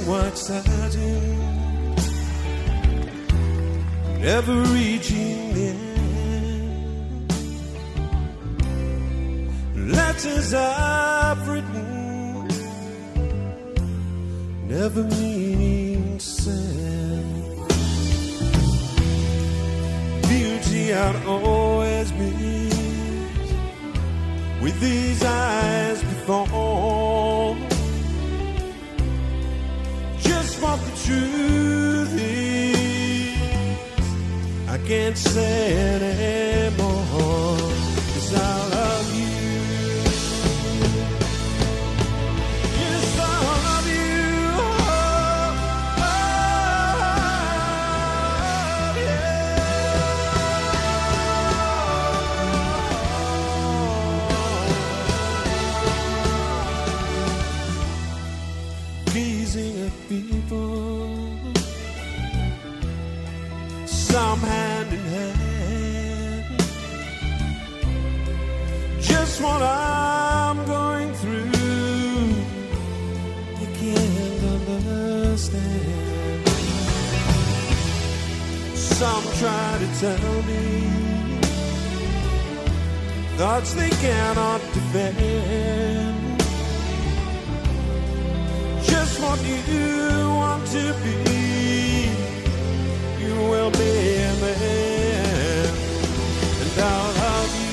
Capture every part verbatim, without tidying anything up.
white satin, never reaching the end. Letters I've written, never meaning to send. Beauty I'd always miss, with these eyes before. Just what the truth is, I can't say it anymore, 'cause I love you. Yes, I love you. Oh, oh, yeah. Gazing at people, some hand in hand, just what I'm going through, you can't understand. Some try to tell me thoughts they cannot defend. Just what you want to be, you will be a man, and I'll love you.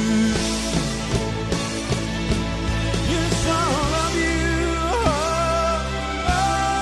Yes, I'll love you. Oh, oh,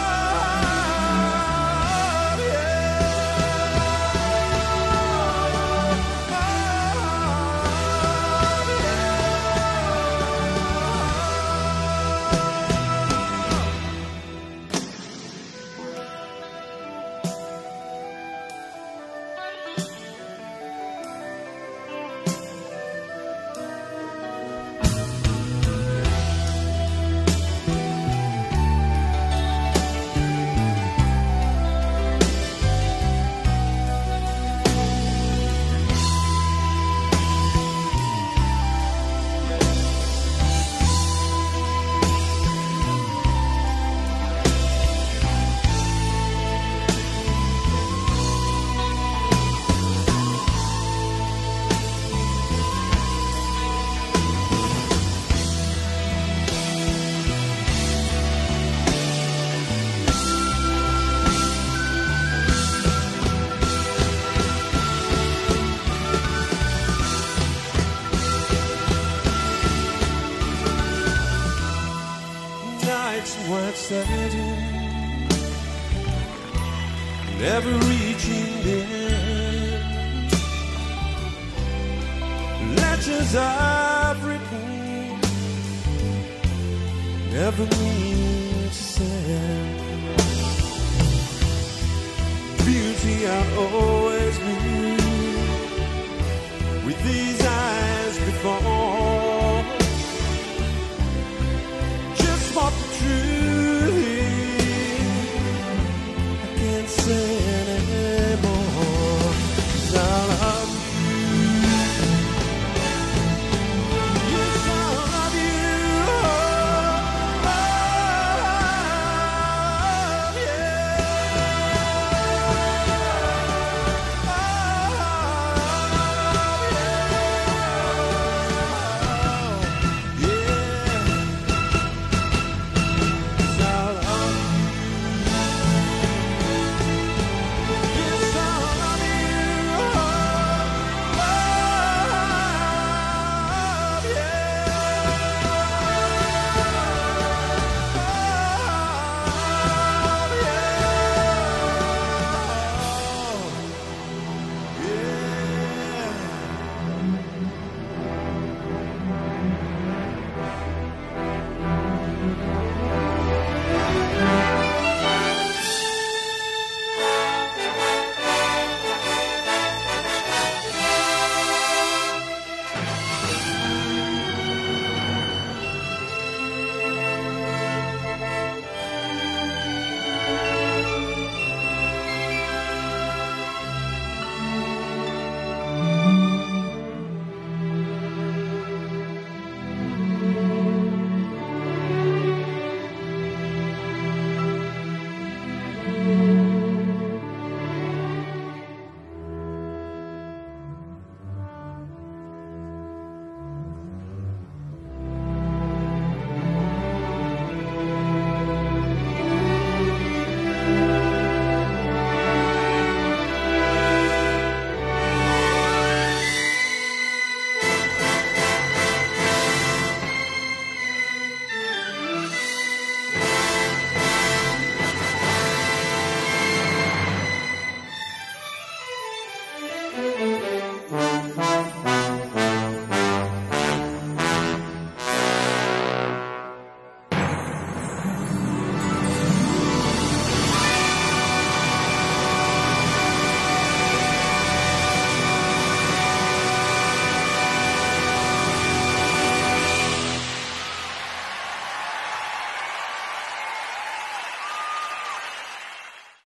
white satin, never reaching the end. Letters I've written, never mean to send. Beauty I'll always be, with these